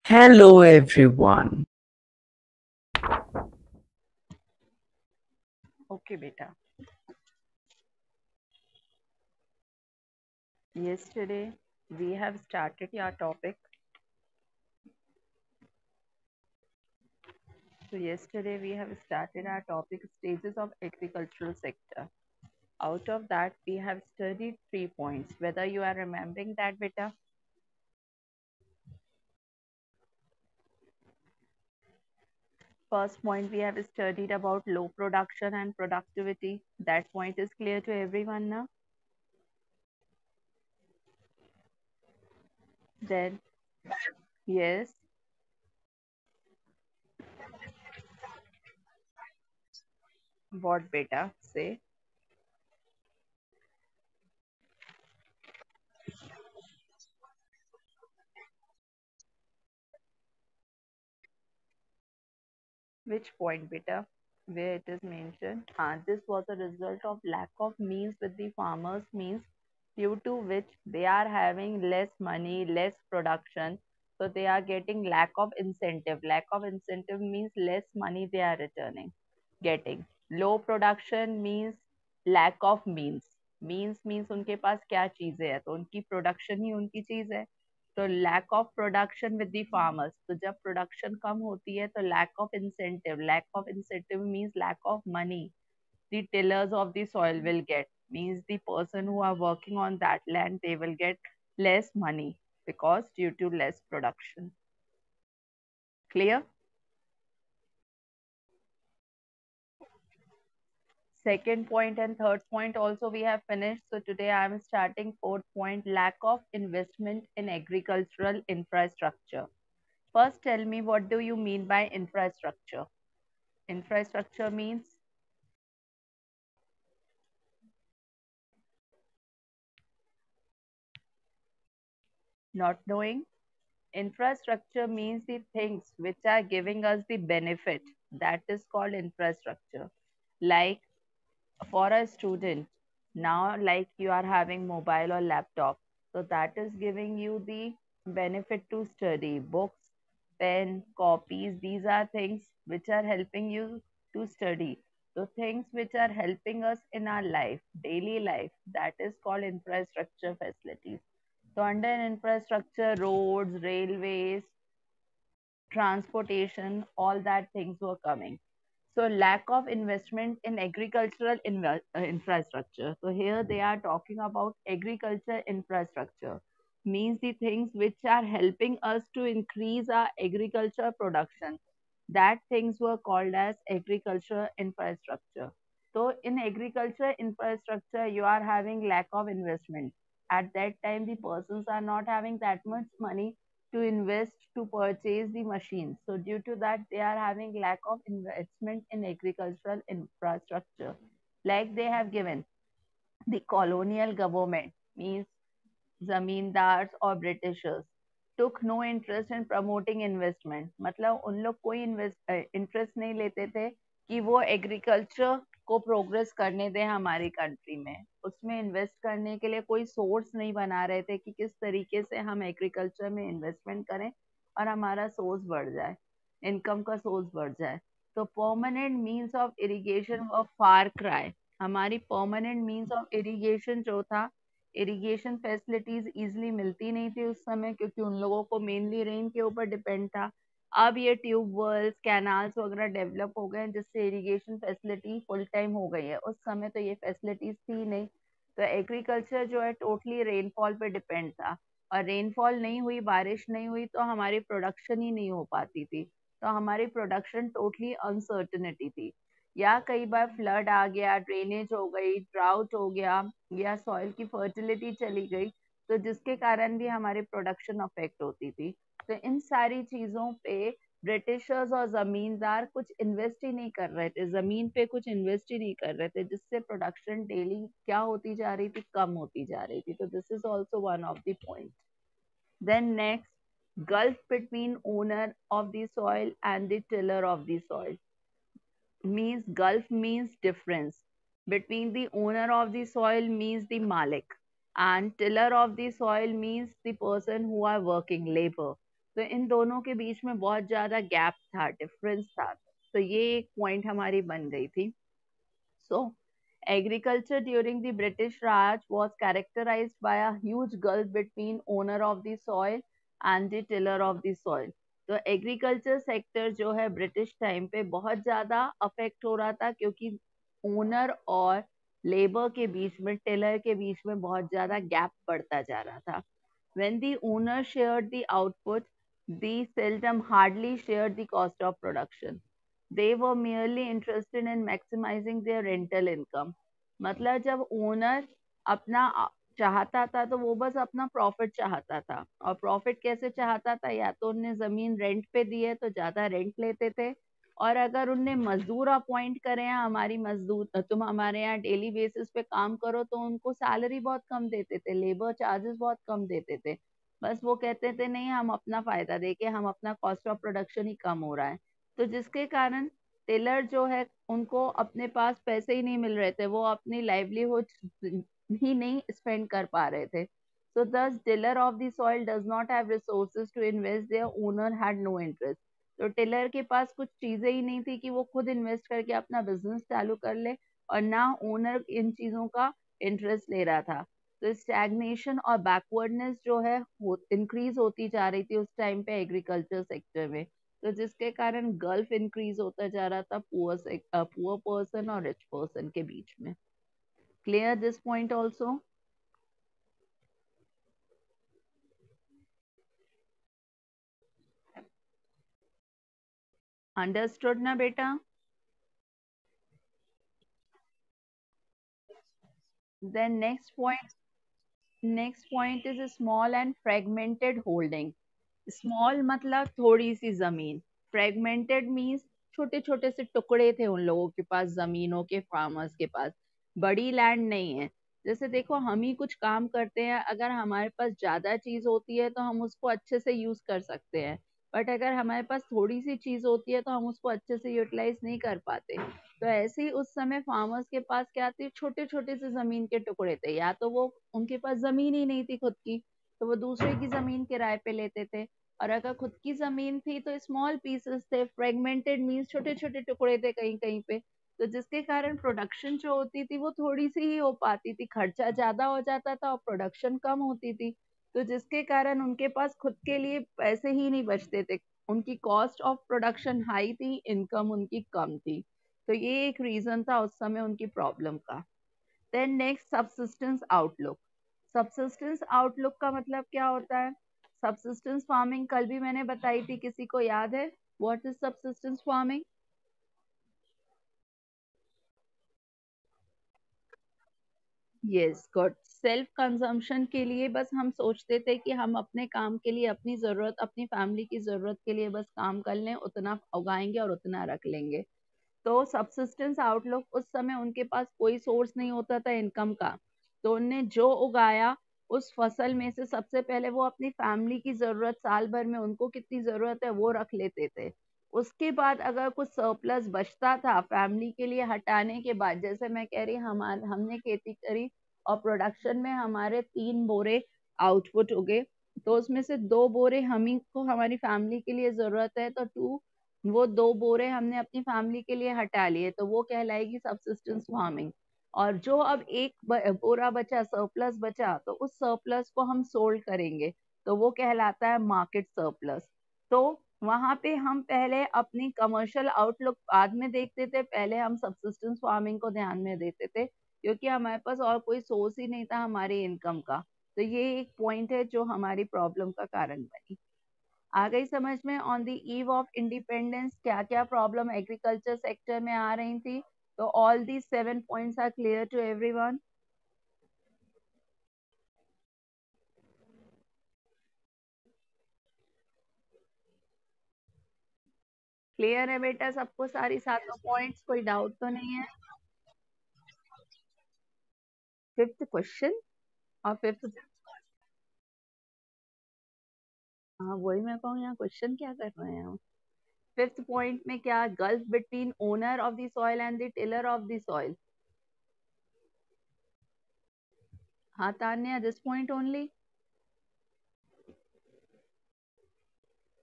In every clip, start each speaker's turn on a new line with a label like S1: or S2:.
S1: Hello everyone.
S2: Okay, beta. Yesterday we have started our topic. So yesterday we have started our topic stages of agricultural sector. Out of that we have studied 3 points. Whether you are remembering that, beta? First point we have studied about low production and productivity. That point is clear to everyone now. Then yes, what beta say? Which point, beta? Where it is mentioned, this was a result of lack of means with the farmers, means due to which they are having less money, less production. So they are getting lack of incentive. Lack of incentive means less money they are returning, getting. Low production means lack of means. Means उनके पास क्या चीजें है, तो उनकी production ही उनकी चीज है. तो lack of production with the farmers, तो जब प्रोडक्शन कम होती है तो lack of incentive means lack of money the tillers of the soil will get, means the person who are working on that land, they will get less money because due to less production. Clear? Second point and third point also we have finished. So today I am starting fourth point, lack of investment in agricultural infrastructure. First tell me, what do you mean by infrastructure? Infrastructure means not knowing. Infrastructure means the things which are giving us the benefit. That is called infrastructure. Like for a student, now like you are having mobile or laptop. So that is giving you the benefit to study. Books, pen, copies, these are things which are helping you to study. So things which are helping us in our life, daily life, that is called infrastructure facilities. So under infrastructure, roads, railways, transportation, all that things were coming. So lack of investment in agricultural infrastructure. So here they are talking about agriculture infrastructure, means the things which are helping us to increase our agriculture production. That things were called as agriculture infrastructure. So in agriculture infrastructure, you are having lack of investment. At that time, the persons are not having that much money to invest to purchase the machines. So due to that, they are having lack of investment in agricultural infrastructure. Like they have given, the colonial government, means zamindars और Britishers took no interest in promoting investment. मतलब उन लोग कोई interest नहीं लेते थे कि वो एग्रीकल्चर को प्रोग्रेस करने दें हमारी कंट्री में. उसमें इन्वेस्ट करने के लिए कोई सोर्स नहीं बना रहे थे कि किस तरीके से हम एग्रीकल्चर में इन्वेस्टमेंट करें और हमारा सोर्स बढ़ जाए, इनकम का सोर्स बढ़ जाए. तो permanent means of irrigation of far cry. हमारी परमानेंट मीन्स ऑफ इरिगेशन जो था, इरिगेशन फैसिलिटीज इजीली मिलती नहीं थी उस समय, क्योंकि उन लोगों को मेनली रेन के ऊपर डिपेंड था. अब ये ट्यूबवेल्स, कैनाल्स वगैरह डेवलप हो गए हैं, जिससे इरिगेशन फैसिलिटी फुल टाइम हो गई है. उस समय तो ये फैसिलिटीज थी नहीं. तो एग्रीकल्चर जो है टोटली रेनफॉल पे डिपेंड था, और रेनफॉल नहीं हुई, बारिश नहीं हुई, तो हमारी प्रोडक्शन ही नहीं हो पाती थी. तो हमारी प्रोडक्शन टोटली अनसर्टनिटी थी. या कई बार फ्लड आ गया, ड्रेनेज हो गई, ड्राउट हो गया, या सॉइल की फर्टिलिटी चली गई, तो जिसके कारण भी हमारी प्रोडक्शन अफेक्ट होती थी. तो इन सारी चीजों पे ब्रिटिशर्स और जमींदार कुछ इन्वेस्ट ही नहीं कर रहे थे, जमीन पे कुछ इन्वेस्ट ही नहीं कर रहे थे, जिससे प्रोडक्शन डेली क्या होती जा रही थी, कम होती जा रही थी. तो this is also one of the point. Then next, gulf between owner of the soil and the tiller of the soil. Means gulf means difference between the owner of the soil, means the malik, and tiller of the soil means the person who are working labor. तो इन दोनों के बीच में बहुत ज्यादा gap था, difference था। तो ये एक पॉइंट हमारी बन गई थी। So, agriculture during the British Raj was characterized by a huge gulf between owner of the soil and the tiller of the soil. तो एग्रीकल्चर सेक्टर जो है ब्रिटिश टाइम पे बहुत ज़्यादा अफेक्ट हो रहा था, क्योंकि ओनर और लेबर के बीच में, टिलर के बीच में बहुत ज़्यादा गैप बढ़ता जा रहा था. When the owner shared the output, they seldom hardly shared the cost of production. They were merely interested in maximizing their rental income. मतलब जब ओनर अपना चाहता था तो वो बस अपना प्रॉफिट चाहता था, और प्रॉफिट कैसे चाहता था, या तो उनने जमीन रेंट पे दी है तो ज्यादा रेंट लेते थे, और अगर उनने मजदूर अपॉइंट करे हैं, हमारी मजदूर तुम हमारे यहाँ डेली बेसिस पे काम करो, तो उनको सैलरी बहुत कम देते थे, लेबर चार्जेस बहुत कम देते थे. बस वो कहते थे नहीं, हम अपना फायदा देके, हम अपना कॉस्ट ऑफ प्रोडक्शन ही कम हो रहा है. तो जिसके कारण टेलर जो है उनको अपने पास पैसे ही नहीं मिल रहे थे, वो अपनी लाइवलीहुड ही नहीं स्पेंड कर पा रहे थे. So thus tiller of the soil does not have resources to invest, their owner had no interest. तो टिलर के पास कुछ चीजें ही नहीं थी कि वो खुद इन्वेस्ट करके अपना बिजनेस चालू कर ले, और ना ओनर इन चीजों का इंटरेस्ट ले रहा था. तो स्टैग्नेशन और बैकवर्डनेस जो है इंक्रीज होती जा रही थी उस टाइम पे एग्रीकल्चर सेक्टर में. तो जिसके कारण गल्फ इंक्रीज होता जा रहा था पुअर पर्सन और रिच पर्सन के बीच में. Clear this point also? Understood ना बेटा? Then next point is small and fragmented holding. Small मतलब थोड़ी सी जमीन, फ्रेगमेंटेड मीन्स छोटे छोटे से टुकड़े थे उन लोगों के पास, जमीनों के, फार्मर्स के पास बड़ी लैंड नहीं है. जैसे देखो, हम ही कुछ काम करते हैं, अगर हमारे पास ज्यादा चीज होती है तो हम उसको अच्छे से यूज कर सकते हैं, बट अगर हमारे पास थोड़ी सी चीज होती है तो हम उसको अच्छे से यूटिलाइज नहीं कर पाते. तो ऐसे ही उस समय फार्मर्स के पास क्या थी, छोटे छोटे से जमीन के टुकड़े थे, या तो वो उनके पास जमीन ही नहीं थी खुद की, तो वो दूसरे की जमीन किराए पे लेते थे, और अगर खुद की जमीन थी तो स्मॉल पीसेस थे. फ्रेगमेंटेड मीन्स छोटे छोटे टुकड़े थे कहीं कहीं पे. तो जिसके कारण प्रोडक्शन जो होती थी वो थोड़ी सी ही हो पाती थी, खर्चा ज्यादा हो जाता था और प्रोडक्शन कम होती थी. तो जिसके कारण उनके पास खुद के लिए पैसे ही नहीं बचते थे, उनकी कॉस्ट ऑफ प्रोडक्शन हाई थी, इनकम उनकी कम थी. तो ये एक रीजन था उस समय उनकी प्रॉब्लम का. Then next, subsistence outlook. Subsistence outlook का मतलब क्या होता है? सबसिस्टेंस फार्मिंग कल भी मैंने बताई थी, किसी को याद है? What is subsistence farming? Yes, good. Self consumption के लिए बस हम सोचते थे कि हम अपने काम के लिए, अपनी जरूरत, अपनी फैमिली की जरूरत के लिए बस काम कर लें, उतना उगाएंगे और उतना रख लेंगे. तो सबसिस्टेंस आउटलुक, उस समय उनके पास कोई सोर्स नहीं होता था इनकम का, तो उनने जो उगाया उस फसल में से सबसे पहले वो अपनी फैमिली की जरूरत, साल भर में उनको कितनी जरूरत है वो रख लेते थे. उसके बाद अगर कुछ सरप्लस बचता था फैमिली के लिए हटाने के बाद, जैसे मैं कह रही, हमने खेती करी और प्रोडक्शन में हमारे 3 बोरे आउटपुट उगे, तो उसमें से 2 बोरे हम ही को हमारी फैमिली के लिए जरूरत है, तो वो 2 बोरे हमने अपनी फैमिली के लिए हटा लिए, तो वो कहलाएगी सबसिस्टेंस फार्मिंग. और जो अब एक बोरा बचा, सरप्लस बचा, तो उस सरप्लस को हम सोल्ड करेंगे, तो वो कहलाता है मार्केट सरप्लस. तो वहां पे हम पहले अपनी कमर्शियल आउटलुक बाद में देखते थे, पहले हम सबसिस्टेंस फार्मिंग को ध्यान में देते थे, क्योंकि हमारे पास और कोई सोर्स ही नहीं था हमारी इनकम का. तो ये एक पॉइंट है जो हमारी प्रॉब्लम का कारण बनी. आ गई समझ में? On the eve of independence क्या क्या प्रॉब्लम एग्रीकल्चर सेक्टर में आ रही थी. तो all the 7 points are clear to everyone? Clear है बेटा सबको, सारी 7 पॉइंट्स? कोई डाउट तो नहीं है? फिफ्थ क्वेश्चन और फिफ्थ, हाँ वही मैं कहूँ, यहाँ क्वेश्चन क्या कर रहे हैं हम. फिफ्थ पॉइंट में क्या, gulf between owner of the soil and the tiller of the soil. हाँ तान्या, दिस पॉइंट ओनली.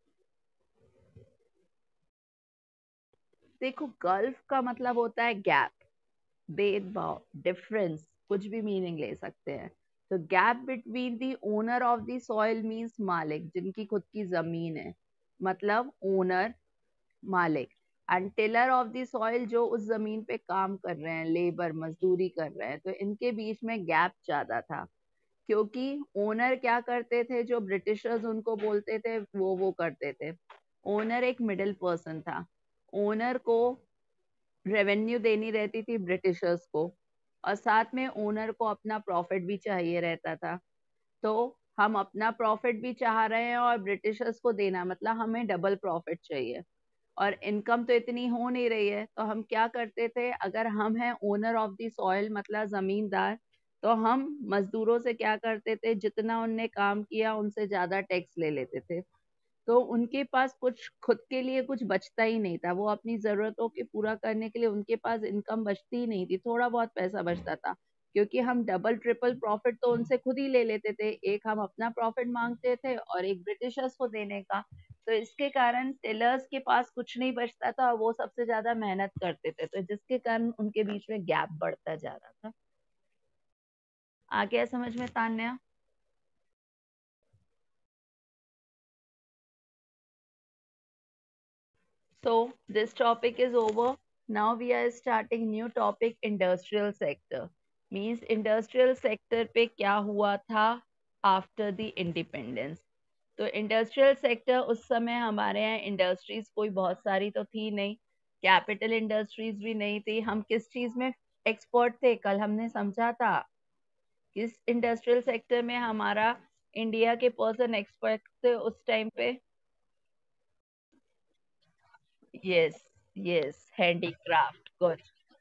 S2: देखो, गल्फ का मतलब होता है गैप, भेदभाव, डिफरेंस, कुछ भी मीनिंग ले सकते हैं। तो gap between the owner of the soil means मालिक, जिनकी खुद की जमीन है, मतलब ओनर, मालिक, and tiller of the soil, जो उस जमीन पे काम कर रहे हैं, लेबर, मजदूरी कर रहे हैं। तो इनके बीच में गैप ज्यादा था, क्योंकि ओनर क्या करते थे, जो ब्रिटिशर्स उनको बोलते थे वो करते थे। ओनर एक मिडिल पर्सन था। ओनर को रेवेन्यू देनी रहती थी ब्रिटिशर्स को, और साथ में ओनर को अपना प्रॉफिट भी चाहिए रहता था। तो हम अपना प्रॉफिट भी चाह रहे हैं और ब्रिटिशर्स को देना, मतलब हमें डबल प्रॉफिट चाहिए, और इनकम तो इतनी हो नहीं रही है। तो हम क्या करते थे, अगर हम हैं ओनर ऑफ द सॉइल, मतलब जमींदार, तो हम मजदूरों से क्या करते थे, जितना उनने काम किया उनसे ज्यादा टैक्स ले लेते थे। तो उनके पास कुछ खुद के लिए कुछ बचता ही नहीं था। वो अपनी जरूरतों के पूरा करने के लिए उनके पास इनकम बचती ही नहीं थी, थोड़ा बहुत पैसा बचता था, क्योंकि हम डबल ट्रिपल प्रॉफिट तो उनसे खुद ही ले लेते थे। एक हम अपना प्रॉफिट मांगते थे और एक ब्रिटिशर्स को देने का। तो इसके कारण टेलर्स के पास कुछ नहीं बचता था, और वो सबसे ज्यादा मेहनत करते थे, तो जिसके कारण उनके बीच में गैप बढ़ता जा रहा था। आ गया समझ में Tanya? So this topic is over. Now we are starting new topic, industrial sector. Means industrial sector पे क्या हुआ था after the independence. तो इंडस्ट्रियल सेक्टर उस समय हमारे यहाँ इंडस्ट्रीज कोई बहुत सारी तो थी नहीं, कैपिटल इंडस्ट्रीज भी नहीं थी। हम किस चीज में एक्सपर्ट थे, कल हमने समझा था। किस इंडस्ट्रियल सेक्टर में हमारा इंडिया के पर्सन एक्सपर्ट थे उस टाइम पे? Yes, yes, handicraft, good.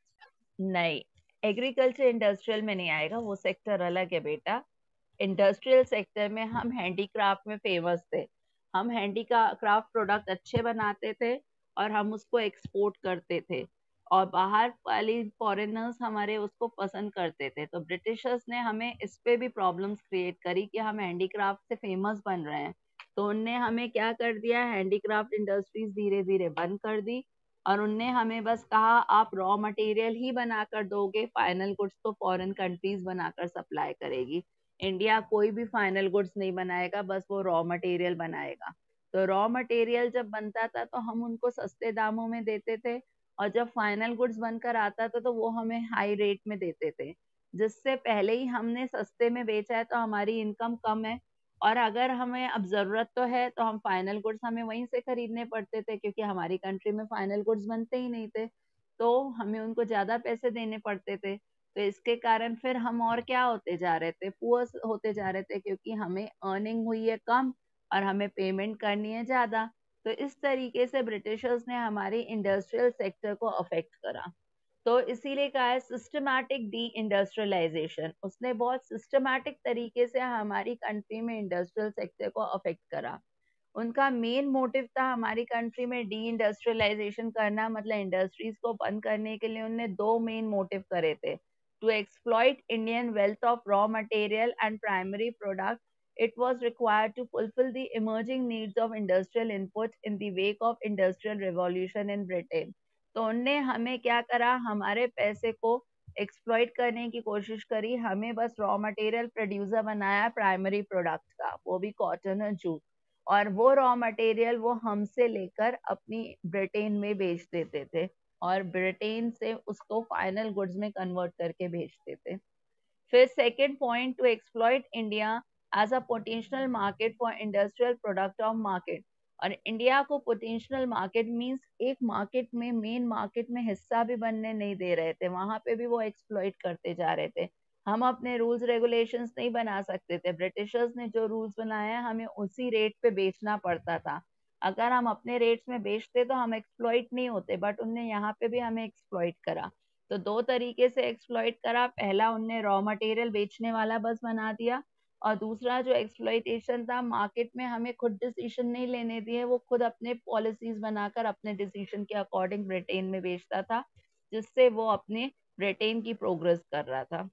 S2: नहीं, एग्रीकल्चर इंडस्ट्रियल में नहीं आएगा, वो सेक्टर अलग है बेटा। इंडस्ट्रियल सेक्टर में हम हैंडीक्राफ्ट में फेमस थे। हम हैंडीक्राफ्ट प्रोडक्ट अच्छे बनाते थे और हम उसको एक्सपोर्ट करते थे, और बाहर वाली फॉरेनर्स हमारे उसको पसंद करते थे। तो ब्रिटिशर्स ने हमें इस पे भी प्रॉब्लम्स क्रिएट करी कि हम हैंडीक्राफ्ट से फेमस बन रहे हैं। तो उनने हमें क्या कर दिया, हैंडीक्राफ्ट इंडस्ट्रीज धीरे धीरे बंद कर दी, और उनने हमें बस कहा आप रॉ मटेरियल ही बनाकर दोगे, फाइनल गुड्स तो फॉरेन कंट्रीज बनाकर सप्लाई करेगी। इंडिया कोई भी फाइनल गुड्स नहीं बनाएगा, बस वो रॉ मटेरियल बनाएगा। तो रॉ मटेरियल जब बनता था तो हम उनको सस्ते दामों में देते थे, और जब फाइनल गुड्स बनकर आता था तो वो हमें हाई रेट में देते थे। जिससे पहले ही हमने सस्ते में बेचा है तो हमारी इनकम कम है, और अगर हमें अब जरूरत तो है तो हम फाइनल गुड्स हमें वहीं से खरीदने पड़ते थे, क्योंकि हमारी कंट्री में फाइनल गुड्स बनते ही नहीं थे। तो हमें उनको ज्यादा पैसे देने पड़ते थे। तो इसके कारण फिर हम और क्या होते जा रहे थे, पुअर होते जा रहे थे, क्योंकि हमें अर्निंग हुई है कम और हमें पेमेंट करनी है ज्यादा। तो इस तरीके से ब्रिटिशर्स ने हमारी इंडस्ट्रियल सेक्टर को अफेक्ट करा। तो इसीलिए कहा है सिस्टमैटिक डी इंडस्ट्रियलाइजेशन। उसने बहुत सिस्टमैटिक तरीके से हमारी कंट्री में इंडस्ट्रियल सेक्टर को अफेक्ट करा। उनका मेन मोटिव था हमारी कंट्री में डी इंडस्ट्रियलाइजेशन करना, मतलब इंडस्ट्रीज को बंद करने के लिए उनने दो मेन मोटिव करे थे। To exploit Indian wealth of raw material and primary product, it was required to fulfill the emerging needs of industrial inputs in the wake of industrial revolution in Britain. तो उनने हमें क्या करा, हमारे पैसे को एक्सप्लॉइट करने की कोशिश करी, हमें बस रॉ मटेरियल प्रोड्यूसर बनाया प्राइमरी प्रोडक्ट का, वो भी कॉटन और जूट। और वो रॉ मटेरियल वो हमसे लेकर अपनी ब्रिटेन में बेच देते थे, और ब्रिटेन से उसको फाइनल गुड्स में कन्वर्ट करके भेजते थे। फिर second point, to exploit India as a potential market for industrial product of market. और इंडिया को पोटेंशियल मार्केट मींस एक मार्केट में, मेन मार्केट में हिस्सा भी बनने नहीं दे रहे थे, वहां पे भी वो एक्सप्लॉइट करते जा रहे थे। हम अपने रूल्स रेगुलेशंस नहीं बना सकते थे, ब्रिटिशर्स ने जो रूल्स बनाए हैं हमें उसी रेट पे बेचना पड़ता था। अगर हम अपने रेट्स में बेचते तो हम एक्सप्लॉइट नहीं होते, बट उनने यहाँ पे भी हमें एक्सप्लॉइट करा। तो दो तरीके से एक्सप्लॉइट करा, पहला उनने रॉ मटेरियल बेचने वाला बस बना दिया, और दूसरा जो एक्सप्लॉइटेशन था, मार्केट में हमें खुद डिसीजन नहीं लेने दिए, वो खुद अपने पॉलिसीज बनाकर अपने डिसीजन के अकॉर्डिंग ब्रिटेन में बेचता था, जिससे वो अपने ब्रिटेन की प्रोग्रेस कर रहा था।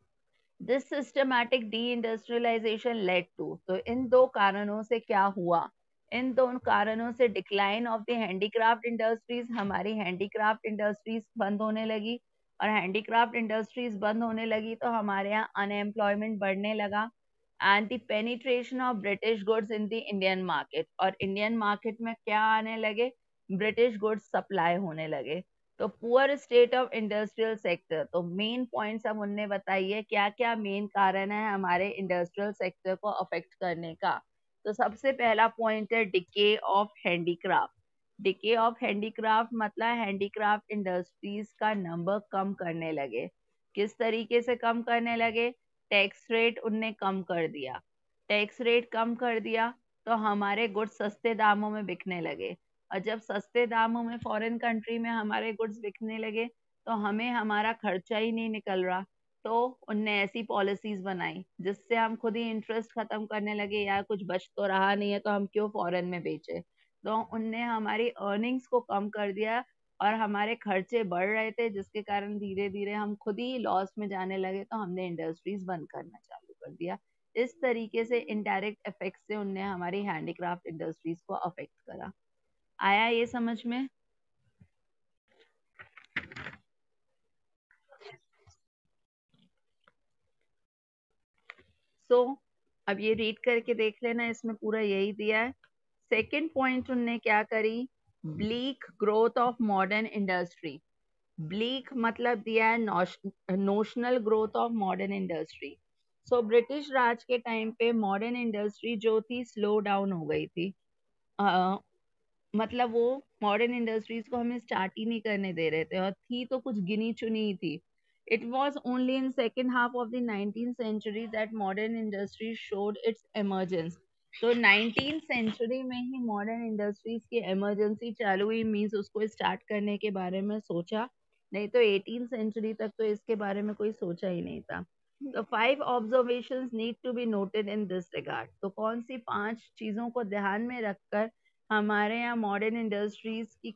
S2: This systematic deindustrialization led to, तो इन दो कारणों से क्या हुआ, इन दोनों कारणों से decline of the handicraft industries, हमारी हैंडीक्राफ्ट इंडस्ट्रीज बंद होने लगी, और हैंडीक्राफ्ट इंडस्ट्रीज बंद होने लगी तो हमारे यहाँ अनएम्प्लॉयमेंट बढ़ने लगा, and the penetration of British goods in the Indian market, और इंडियन मार्केट में क्या आने लगे, ब्रिटिश गुड्स सप्लाई होने लगे। तो poor state of industrial sector, तो मेन पॉइंट्स हम उनने बताइए क्या क्या मेन कारण है हमारे इंडस्ट्रियल सेक्टर को अफेक्ट करने का। तो सबसे पहला पॉइंट है decay of handicraft. Decay of handicraft मतलब हैंडीक्राफ्ट इंडस्ट्रीज का नंबर कम करने लगे। किस तरीके से कम करने लगे, टैक्स रेट उनने कम कर दिया। टैक्स रेट कम कर दिया तो हमारे गुड्स सस्ते दामों में बिकने लगे, और जब सस्ते दामों में फॉरेन कंट्री में हमारे गुड्स बिकने लगे तो हमें हमारा खर्चा ही नहीं निकल रहा। तो उनने ऐसी पॉलिसीज बनाई जिससे हम खुद ही इंटरेस्ट खत्म करने लगे, यार कुछ बच तो रहा नहीं है तो हम क्यों फॉरेन में बेचे। तो उनने हमारी अर्निंग्स को कम कर दिया और हमारे खर्चे बढ़ रहे थे, जिसके कारण धीरे धीरे हम खुद ही लॉस में जाने लगे, तो हमने इंडस्ट्रीज बंद करना चालू कर दिया। इस तरीके से इनडायरेक्ट इफेक्ट से उनने हमारी हैंडीक्राफ्ट इंडस्ट्रीज को अफेक्ट करा। आया ये समझ में? सो अब ये रीड करके देख लेना, इसमें पूरा यही दिया है। सेकेंड पॉइंट उनने क्या करी, bleak growth of modern industry. Bleak मतलब दिया है notional growth of modern industry. So British Raj के टाइम पे मॉडर्न इंडस्ट्री जो थी स्लो डाउन हो गई थी। मतलब वो मॉडर्न इंडस्ट्रीज को हमें स्टार्ट ही नहीं करने दे रहे थे, और थी तो कुछ गिनी चुनी ही थी। It was only in second half of the 19th century that modern industry showed its emergence. तो 19th सेंचुरी में ही मॉडर्न इंडस्ट्रीज की एमरजेंसी चालू हुई, मीन्स उसको स्टार्ट करने के बारे में सोचा, नहीं तो 18th सेंचुरी तक तो इसके बारे में कोई सोचा ही नहीं था। तो 5 observations need to be noted in this regard. तो कौन सी 5 चीजों को ध्यान में रखकर हमारे यहाँ मॉडर्न इंडस्ट्रीज की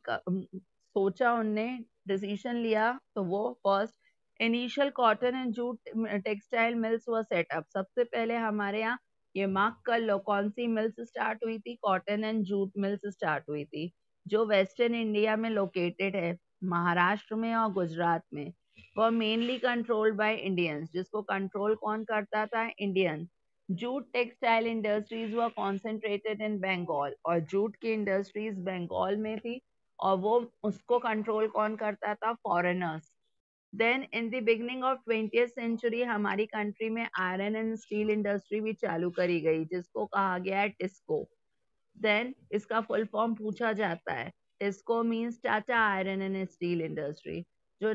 S2: सोचा उनने, डिसीजन लिया? तो वो first, initial cotton and jute textile mills were set up. सबसे पहले हमारे यहाँ, ये मार्क कर लो, कौन सी मिल्स स्टार्ट हुई थी, cotton and jute mills start हुई थी, जो वेस्टर्न इंडिया में लोकेटेड है, महाराष्ट्र में और गुजरात में। वो मेनली कंट्रोल्ड बाय इंडियंस, जिसको कंट्रोल कौन करता था, Indian. Jute textile industries were concentrated in Bengal, और जूट की इंडस्ट्रीज बंगाल में थी, और वो उसको कंट्रोल कौन करता था, foreigners. Then in the beginning of 20th century हमारी कंट्री में आयरन एंड स्टील इंडस्ट्री भी चालू करी गई, जिसको कहा गया है टिस्को। देन इसका फुल फॉर्म पूछा जाता है, TISCO means Tata iron and steel industry, जो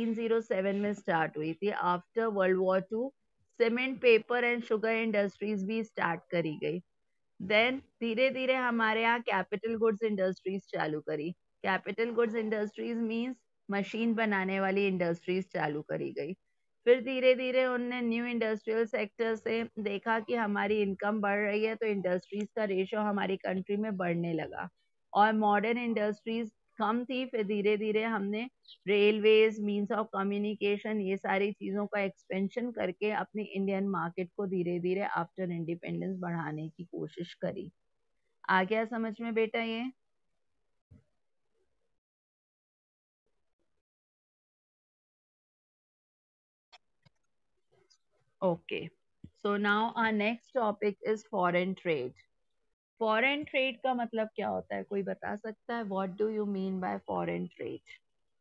S2: 1907 में स्टार्ट हुई थी after world war two. Cement, paper and sugar industries भी स्टार्ट करी गई। देन धीरे धीरे हमारे यहाँ कैपिटल गुड्स इंडस्ट्रीज चालू करी। Capital goods industries means machine बनाने वाली इंडस्ट्रीज चालू करी गई। फिर धीरे धीरे उनने न्यू इंडस्ट्रियल सेक्टर से देखा कि हमारी इनकम बढ़ रही है, तो इंडस्ट्रीज का रेशो हमारी कंट्री में बढ़ने लगा, और मॉडर्न इंडस्ट्रीज कम थी। फिर धीरे धीरे हमने रेलवेज, मीन्स ऑफ कम्युनिकेशन, ये सारी चीज़ों का एक्सपेंशन करके अपनी इंडियन मार्केट को धीरे धीरे आफ्टर इंडिपेंडेंस बढ़ाने की कोशिश करी। आ गया समझ में बेटा ये? Okay, so now our next topic is foreign trade. Foreign trade का मतलब क्या होता है, कोई बता सकता है? What do you mean by foreign trade?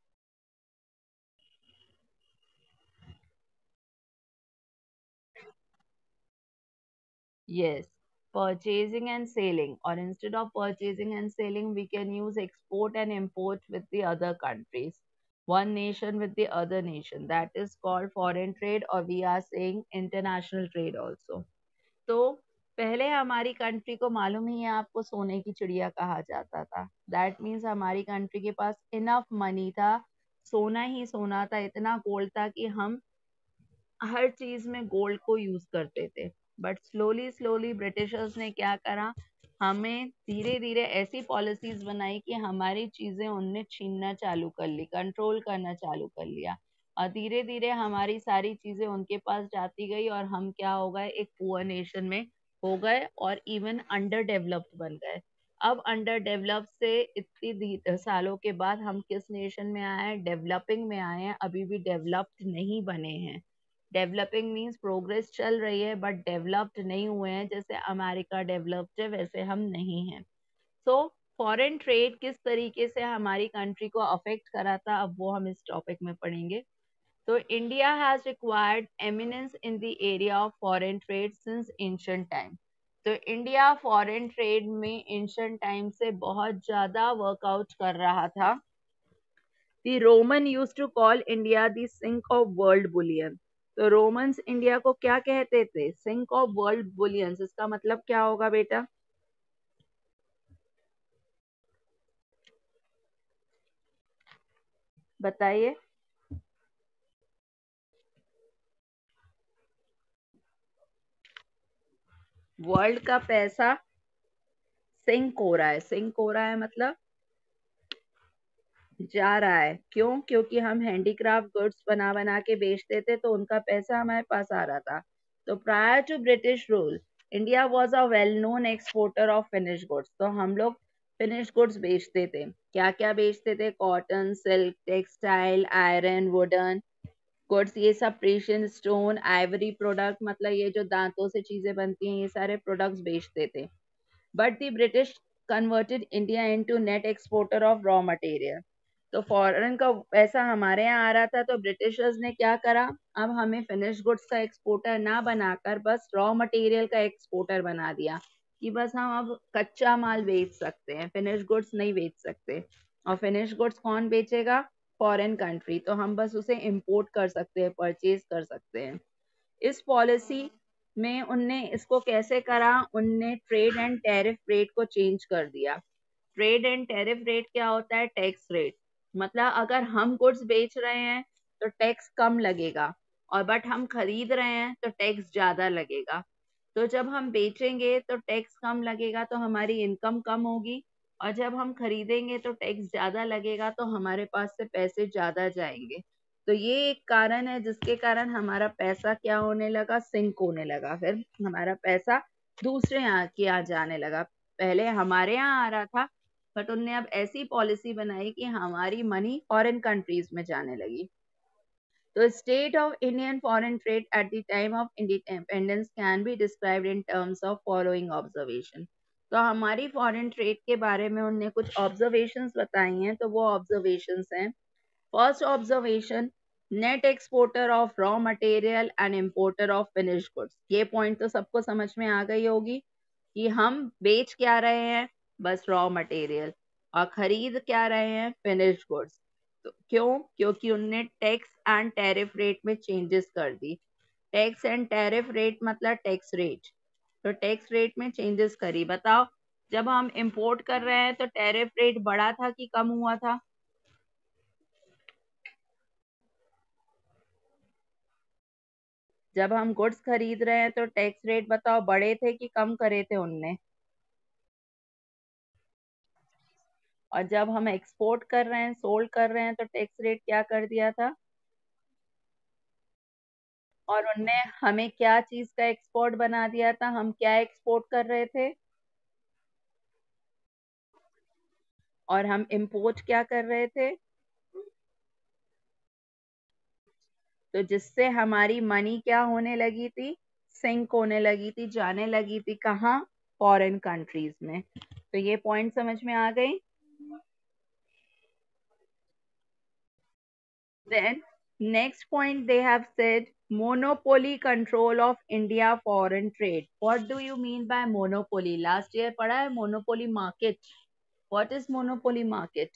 S2: Yes, purchasing and selling, or instead of purchasing and selling, we can use export and import with the other countries, one nation with the other nation. That is called foreign trade, or we are saying international trade also. तो पहले हमारी country को मालूम ही है आपको, सोने की चिड़िया कहा जाता था। दैट मीन्स हमारी कंट्री के पास इनफ मनी था, सोना ही सोना था, इतना गोल्ड था कि हम हर चीज में गोल्ड को यूज करते थे। बट स्लोली स्लोली ब्रिटिशर्स ने क्या करा, हमें धीरे धीरे ऐसी पॉलिसीज बनाई कि हमारी चीजें उनने छीनना चालू कर ली, कंट्रोल करना चालू कर लिया, और धीरे धीरे हमारी सारी चीजें उनके पास जाती गई, और हम क्या हो गए, एक पुअर नेशन में हो गए, और इवन अंडर डेवलप्ड बन गए। अब अंडर डेवलप से इतनी सालों के बाद हम किस नेशन में आए हैं? डेवलपिंग में आए हैं, अभी भी डेवलप्ड नहीं बने हैं। डेवलपिंग मीन्स प्रोग्रेस चल रही है बट डेवलप्ड नहीं हुए हैं। जैसे अमेरिका डेवलप्ड है वैसे हम नहीं हैं। सो फॉरेन ट्रेड किस तरीके से हमारी कंट्री को अफेक्ट करा था, अब वो हम इस टॉपिक में पढ़ेंगे। तो India has required eminence in the area of foreign trade since ancient time. तो इंडिया फॉरेन ट्रेड में एंशिएंट टाइम से बहुत ज्यादा वर्कआउट कर रहा था। The Roman use to call India the sink of world bullion. तो रोमन्स इंडिया को क्या कहते थे? Sink of world bullions. इसका मतलब क्या होगा बेटा? बताइए। वर्ल्ड का पैसा सिंक हो रहा है। सिंक हो रहा है मतलब जा रहा है। क्यों? क्योंकि हम हैंडीक्राफ्ट गुड्स बना बना के बेचते थे तो उनका पैसा हमारे पास आ रहा था। तो prior to British rule India was a well known exporter of finish goods. तो हम लोग फिनिश गुड्स बेचते थे। क्या क्या बेचते थे? Cotton, silk, textile, iron, wooden goods, ये सब प्रेशियस स्टोन, आइवरी प्रोडक्ट, मतलब ये जो दांतों से चीजें बनती हैं, ये सारे प्रोडक्ट्स बेचते थे। But the British converted India into net exporter of raw material. तो फॉरेन का पैसा हमारे यहाँ आ रहा था तो ब्रिटिशर्स ने क्या करा? अब हमें फिनिश गुड्स का एक्सपोर्टर ना बनाकर बस रॉ मटेरियल का एक्सपोर्टर बना दिया कि बस हम अब कच्चा माल बेच सकते हैं, फिनिश गुड्स नहीं बेच सकते। और फिनिश गुड्स कौन बेचेगा? Foreign country. तो हम बस उसे इंपोर्ट कर सकते हैं, परचेज कर सकते हैं। इस पॉलिसी में उनने इसको कैसे करा? उनने ट्रेड एंड टैरिफ रेट को चेंज कर दिया। ट्रेड एंड टैरिफ रेट क्या होता है? Tax rate. मतलब अगर हम गुड्स बेच रहे हैं तो टैक्स कम लगेगा, और बट हम खरीद रहे हैं तो टैक्स ज्यादा लगेगा। तो जब हम बेचेंगे तो टैक्स कम लगेगा तो हमारी इनकम कम होगी, और जब हम खरीदेंगे तो टैक्स ज्यादा लगेगा तो हमारे पास से पैसे ज्यादा जाएंगे। तो ये एक कारण है जिसके कारण हमारा पैसा क्या होने लगा? सिंक होने लगा। फिर हमारा पैसा दूसरे यहाँ के यहाँ जाने लगा। पहले हमारे यहाँ आ रहा था बट उनने अब ऐसी पॉलिसी बनाई कि हमारी मनी फॉरेन कंट्रीज में जाने लगी। The state of Indian foreign trade at the time of independence can be described in terms of following observation. तो हमारी फॉरेन ट्रेड के बारे में उनने कुछ ऑब्जर्वेशंस बताई हैं। तो वो ऑब्जर्वेशंस हैं: first observation, net exporter of raw material and importer of finish goods. ये पॉइंट तो सबको समझ में आ गई होगी कि हम बेच क्या रहे हैं? बस रॉ मटेरियल। और खरीद क्या रहे हैं? Finish goods. तो क्यों? क्योंकि उनने टैक्स एंड टैरिफ रेट में चेंजेस कर दी। टैक्स एंड टैरिफ रेट मतलब टैक्स रेट। तो टैक्स रेट में चेंजेस करी। बताओ, जब हम इंपोर्ट कर रहे हैं तो टैरिफ रेट बढ़ा था कि कम हुआ था? जब हम गुड्स खरीद रहे हैं तो टैक्स रेट बताओ बढ़े थे कि कम करे थे उनने? और जब हम एक्सपोर्ट कर रहे हैं, सोल्ड कर रहे हैं, तो टैक्स रेट क्या कर दिया था? और उनने हमें क्या चीज का एक्सपोर्ट बना दिया था? हम क्या एक्सपोर्ट कर रहे थे और हम इंपोर्ट क्या कर रहे थे? तो जिससे हमारी मनी क्या होने लगी थी? सिंक होने लगी थी, जाने लगी थी कहाँ? फॉरेन कंट्रीज में। तो ये पॉइंट समझ में आ गई? Then next point they have said monopoly control of India foreign trade. What do you mean by monopoly? Last year पढ़ा है monopoly market. What is monopoly market?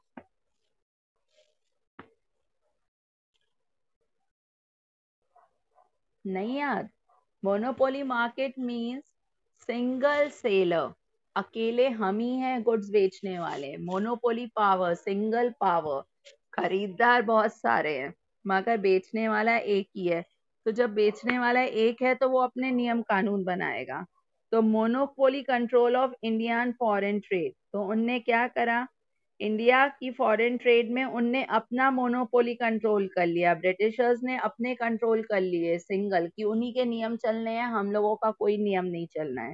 S2: नहीं यार। Monopoly market means single seller. अकेले हम ही हैं goods बेचने वाले। Monopoly power, single power. खरीदार बहुत सारे हैं मगर बेचने वाला एक ही है। तो जब बेचने वाला एक है तो वो अपने नियम कानून बनाएगा। तो monopoly control of Indian foreign trade. तो उनने क्या करा? इंडिया की फॉरेन ट्रेड में उनने अपना मोनोपोली कंट्रोल कर लिया। ब्रिटिशर्स ने अपने कंट्रोल कर लिए सिंगल, कि उन्हीं के नियम चलने हैं, हम लोगों का कोई नियम नहीं चलना है।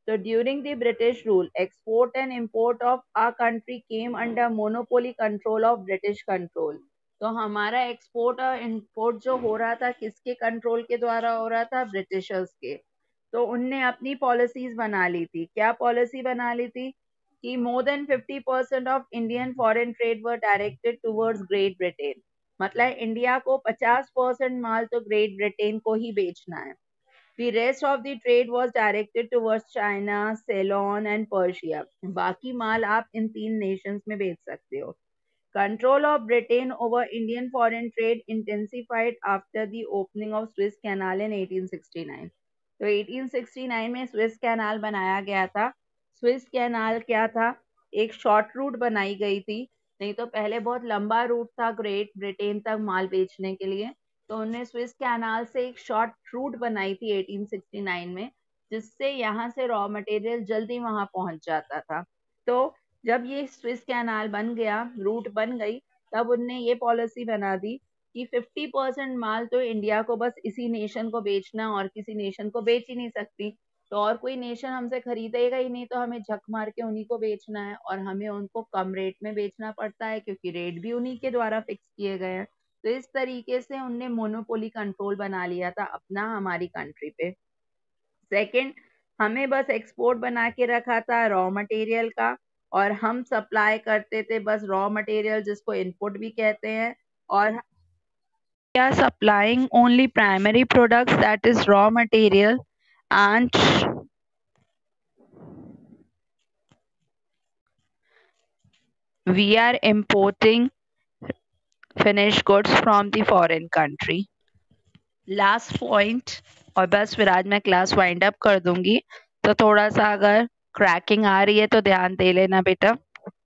S2: So during the British rule, export and import of our country came under monopoly control of British control. तो हमारा एक्सपोर्ट और इंपोर्ट जो हो रहा था किसके कंट्रोल के द्वारा हो रहा था? ब्रिटिशर्स के। तो उनने अपनी पॉलिसीज बना ली थी। क्या पॉलिसी बना ली थी? कि more than 50% of Indian foreign trade were directed towards Great Britain. मतलब इंडिया को 50% माल तो ग्रेट ब्रिटेन को ही बेचना है। The rest of the trade was directed towards China, Ceylon and Persia. बाकी माल आप इन तीन नेशंस में बेच सकते हो। Control of Britain over Indian foreign trade intensified after the opening of Suez Canal in 1869. तो 1869 में स्विस कैनाल बनाया गया था। स्विस कैनाल क्या था? एक शॉर्ट रूट बनाई गई थी। नहीं तो पहले बहुत लंबा रूट था ग्रेट ब्रिटेन तक माल बेचने के लिए। तो उन्होंने स्विस कैनाल से एक शॉर्ट रूट बनाई थी 1869 में, जिससे यहाँ से रॉ मटेरियल जल्दी वहां पहुंच जाता था। तो जब ये स्विस कैनाल बन गया, रूट बन गई, तब उनने ये पॉलिसी बना दी कि 50% माल तो इंडिया को बस इसी नेशन को बेचना, और किसी नेशन को बेच ही नहीं सकती। तो और कोई नेशन हमसे खरीदेगा ही नहीं, तो हमें झक मार के उन्हीं को बेचना है, और हमें उनको कम रेट में बेचना पड़ता है क्योंकि रेट भी उन्हीं के द्वारा फिक्स किए गए हैं। तो इस तरीके से उनने मोनोपोली कंट्रोल बना लिया था अपना हमारी कंट्री पे। सेकंड, हमें बस एक्सपोर्ट बना के रखा था रॉ मटेरियल का, और हम सप्लाई करते थे बस रॉ मटेरियल, जिसको इनपुट भी कहते हैं। और we are supplying only primary products, that is raw material, and we are importing finished goods from the foreign country. Last point, और बस फिर आज मैं क्लास वाइंड अप कर दूंगी। तो थोड़ा सा अगर क्रैकिंग आ रही है तो ध्यान दे लेना बेटा।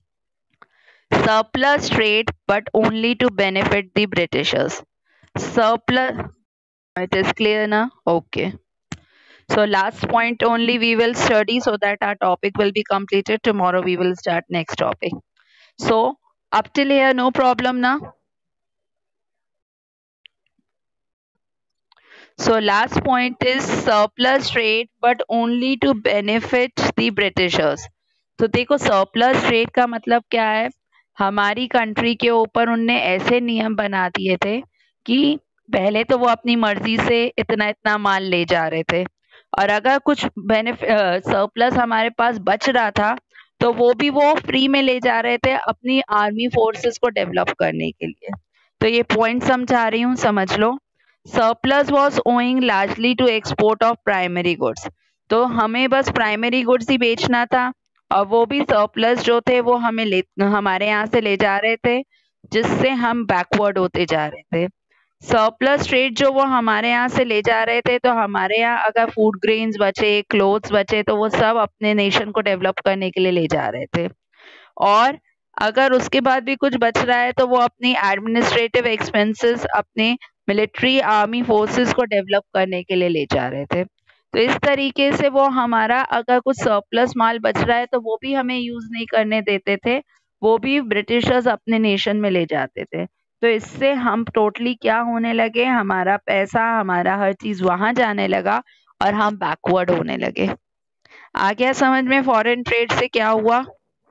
S2: Surplus trade but only to benefit the Britishers. Surplus, it is clear now? Okay. So last point only we will study, so that our topic will be completed. Tomorrow we will start next topic. So up till here no problem now? So last point is surplus trade but only to benefit the Britishers. तो देखो surplus trade का मतलब क्या है? हमारी country के ऊपर उनने ऐसे नियम बना दिए थे कि पहले तो वो अपनी मर्जी से इतना इतना माल ले जा रहे थे, और अगर कुछ सरप्लस हमारे पास बच रहा था तो वो फ्री में ले जा रहे थे अपनी आर्मी फोर्सेस को डेवलप करने के लिए। तो ये पॉइंट समझा रही हूँ, समझ लो। Surplus was owing largely to export of primary goods. तो हमें बस प्राइमरी गुड्स ही बेचना था, और वो भी सरप्लस जो थे वो हमारे यहाँ से ले जा रहे थे, जिससे हम बैकवर्ड होते जा रहे थे। सरप्लस ट्रेड जो वो हमारे यहाँ से ले जा रहे थे, तो हमारे यहाँ अगर फूड ग्रेन्स बचे, क्लोथ्स बचे, तो वो सब अपने नेशन को डेवलप करने के लिए ले जा रहे थे। और अगर उसके बाद भी कुछ बच रहा है तो वो अपनी एडमिनिस्ट्रेटिव एक्सपेंसेस, अपने मिलिट्री आर्मी फोर्सेस को डेवलप करने के लिए ले जा रहे थे। तो इस तरीके से वो हमारा अगर कुछ सरप्लस माल बच रहा है तो वो भी हमें यूज नहीं करने देते थे, वो भी ब्रिटिशर्स अपने नेशन में ले जाते थे। तो इससे हम टोटली क्या होने लगे, हमारा पैसा, हमारा हर चीज वहां जाने लगा और हम बैकवर्ड होने लगे। आ गया समझ में फॉरेन ट्रेड से क्या हुआ?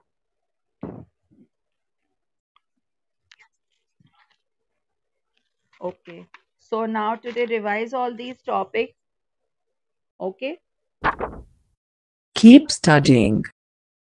S2: Okay. So now today revise all these topics. Okay.
S1: Keep studying.